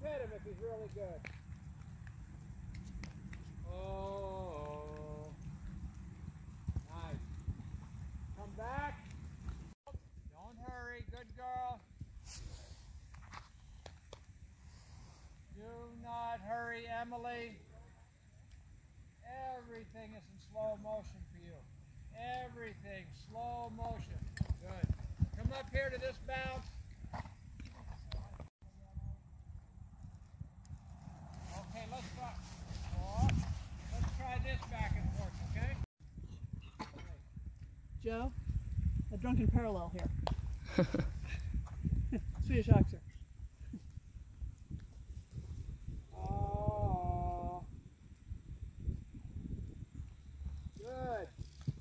pet him if he's really good. Oh, nice. Come back. Don't hurry. Good girl. Do not hurry, Emily. Everything is in slow motion for you. Everything, slow motion. Good. Come up here to this bounce. Okay, let's try this back and forth, okay? Joe, a drunken parallel here. Swedish Oxer. Oh. Good.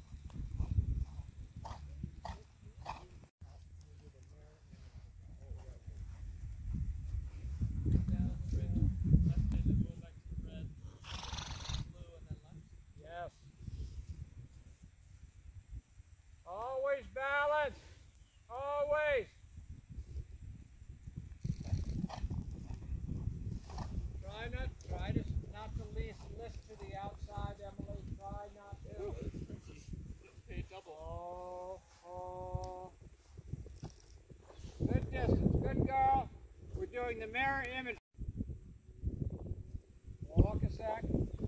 Yes. Always balance. Always. Try not to list to the outside, Emily. Try not to. Hey, double. Oh. Good distance. Good girl. We're doing the mirror image. Walk a sec.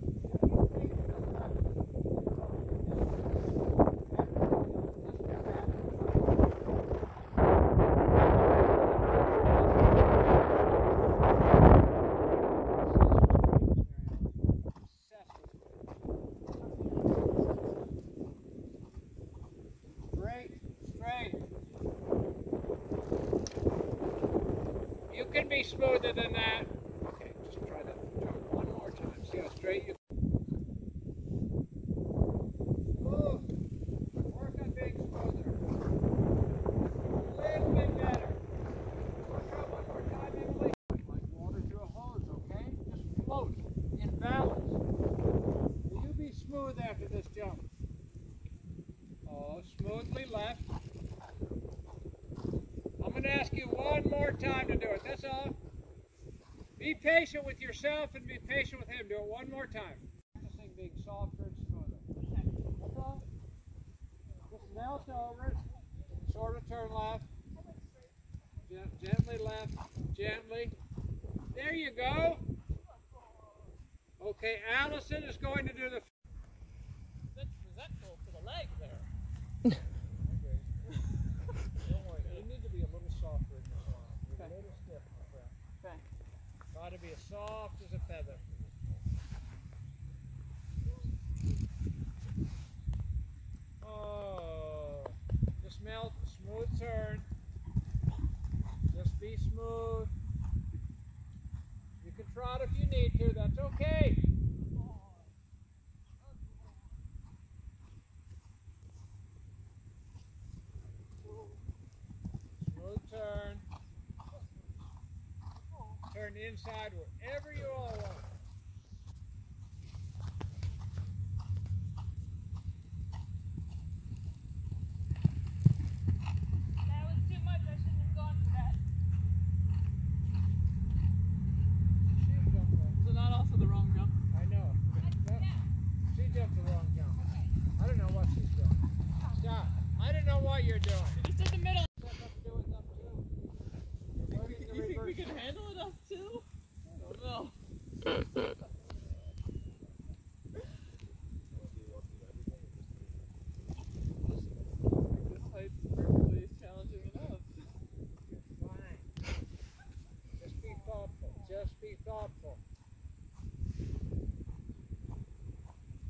Straight. You can be smoother than that. Okay, just try to jump one more time. See how straight you move. Work on being smoother. A little bit better. Work on one more time, Emily. Like water through a hose, okay? Just float in balance. Will you be smooth after this jump? Oh, smoothly left. I'm going to ask you one more time to do it. That's all. Be patient with yourself and be patient with him. Do it one more time. Practicing being softer and smoother. That's all. Just melt over it. Sort of turn left. Gently left. Gently. There you go. Okay, Allison is going to do the... That's resentful to the leg there. Don't worry, you need to be a little softer in this arm. You're a little stiff, my friend. Okay. Try to be as soft as a feather. Oh, just melt, smooth turn. Just be smooth. You can trot if you need to, that's okay. Turn. Turn inside wherever you all want. That was too much. I shouldn't have gone for that. She jumped wrong. Was it not also the wrong jump? I know. No, she jumped the wrong jump. Okay. I don't know what she's doing. Stop. I don't know what you're doing. You just did the middle. You think we can handle it up too? I don't know. This height's perfectly challenging enough. You're fine. Just be thoughtful. Just be thoughtful.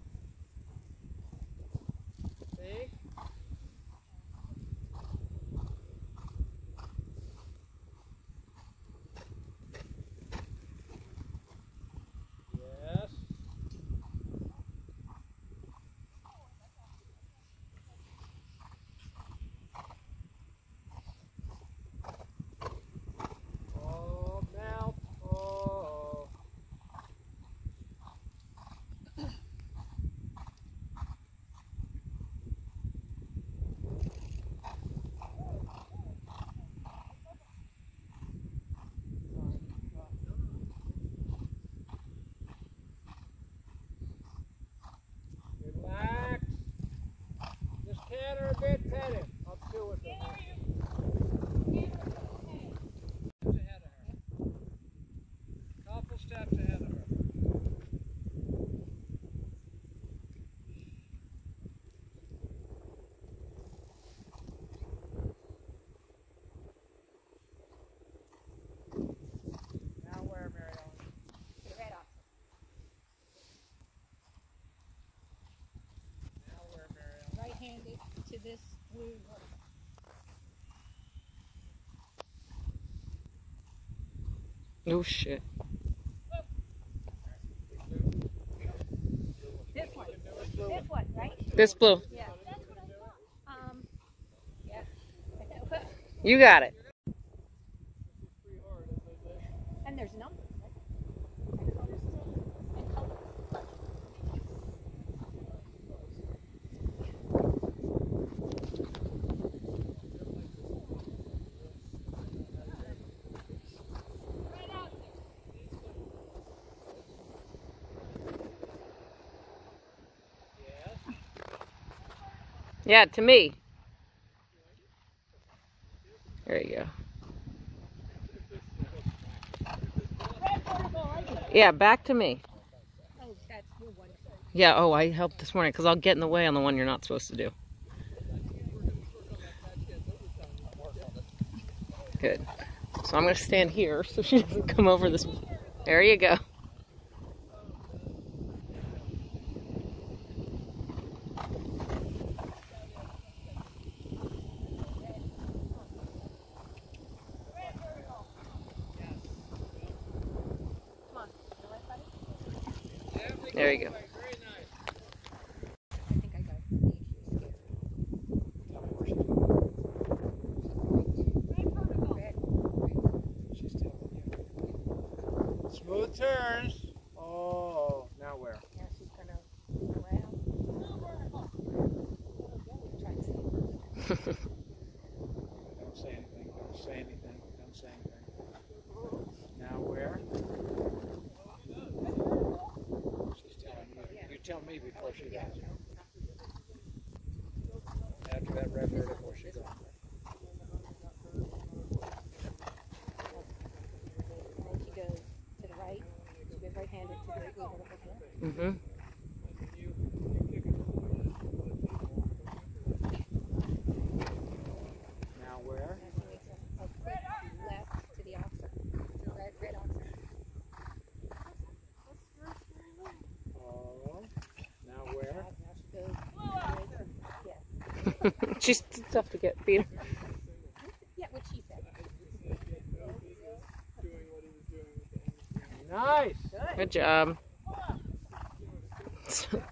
See? headed. Up to it. Steps ahead of her. Couple steps ahead of her. Now where, Mary Ellen? Red off. Now where, Mary Ellen? Right-handed to this blue. Oh shit. This one. This one, right? This blue. Yeah. That's what I thought. Yeah. You got it. And there's numbers, right? And colors. And colors. Right out there. Yes. Yeah, to me. There you go. Red vertical, right there. Yeah, back to me. Oh, that's your one. Yeah, oh, I helped this morning because I'll get in the way on the one you're not supposed to do. Good. So I'm going to stand here so she doesn't come over this. There you go. There you go. Very nice. I think I got it. Tell me where she's going. Red vertical. Red. She's telling you. Smooth turns. Oh, now where? Now she's gonna move around. Try to stay. Don't say anything. Don't say anything. Don't say anything. Now where? She's telling you. You tell me before she does. After that red vertical, she goes. And then she goes to the right. She goes right-handed to the right. Mm-hmm. Now where? Now she makes a quick left to the oxen. Red oxen. Oh. Now where? Now she goes right to, yes. She's tough to get, Peter. Yeah, what she said. Nice. Good job.